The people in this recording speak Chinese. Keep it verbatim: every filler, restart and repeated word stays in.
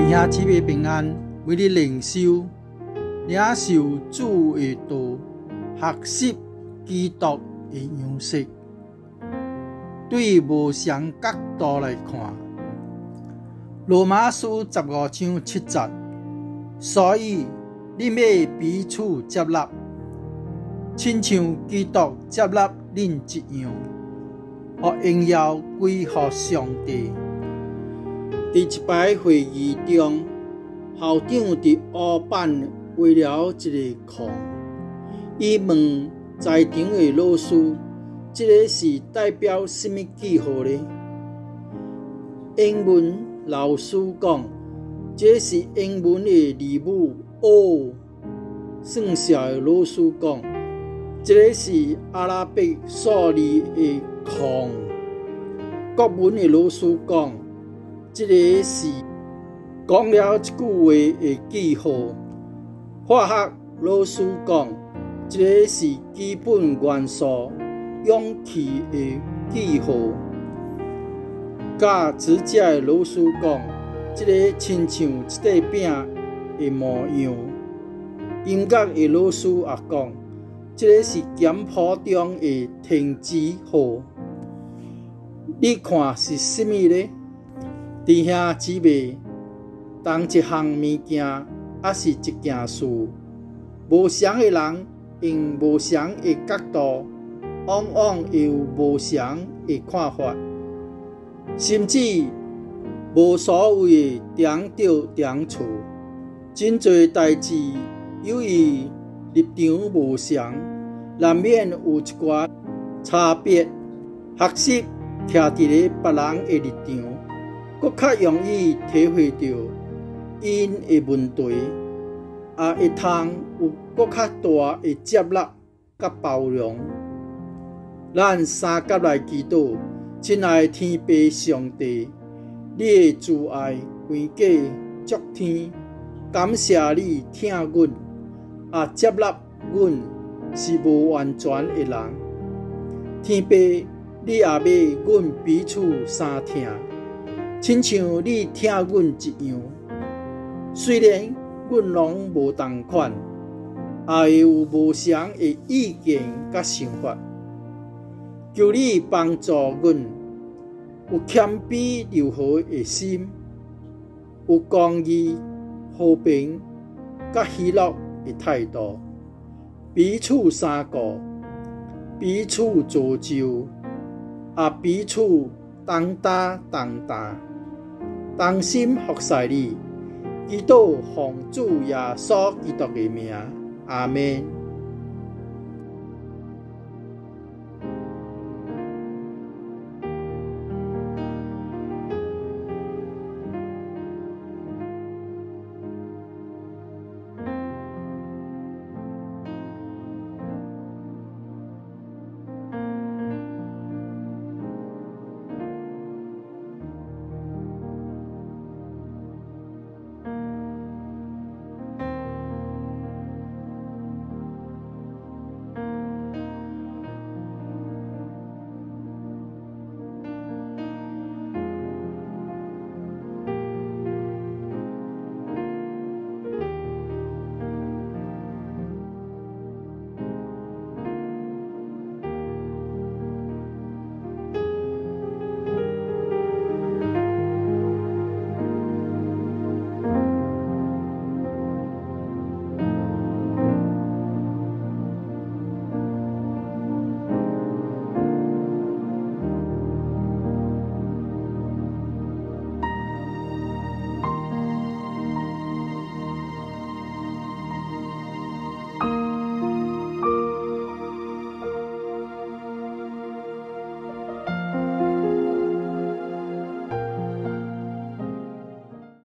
弟兄姊妹平安，每日灵修，领受主的道，学习基督的样式。对无相角度来看，罗马书十五章七节，所以你要彼此接纳，亲像基督接纳恁一样，互荣耀归乎上帝。伫一摆会议中，校长伫黑板画了一个框，伊问在场的老师，这个是代表什么记号呢？英文老师讲，这是英文的字母 O。算术的老师讲，这个是阿拉伯数字的框。国文的老师讲，这个是讲了一句话的记号。化学老师讲，这个是基本元素氧气的记号。教指甲的老师讲，这个亲像一块饼的模样。音乐的老师也讲，这个是简谱中的停止号。你看是什么呢？弟兄姊妹，当一项物件还是一件事，无相的人用无相的角度，往往会有无相的看法，甚至无所谓的争着争错。真侪代志由于立场无相，难免有一寡差别。学习徛伫咧别人的立场，搁较容易体会到因的问题，也会通有搁较大的接纳甲包容。咱三甲来祈祷，亲爱的天父上帝，你的慈爱关过足天，感谢你听阮，也接纳阮是无完全的人。天父，你也要阮彼此相听，亲像你听阮一样。虽然阮拢无同款，也会有无相的意见甲想法，求你帮助阮有谦卑柔和的心，有公义、和平甲喜乐的态度，彼此相顾，彼此造就，也彼此同担同担，同心服侍你。祈祷奉主耶稣基督的名，阿们。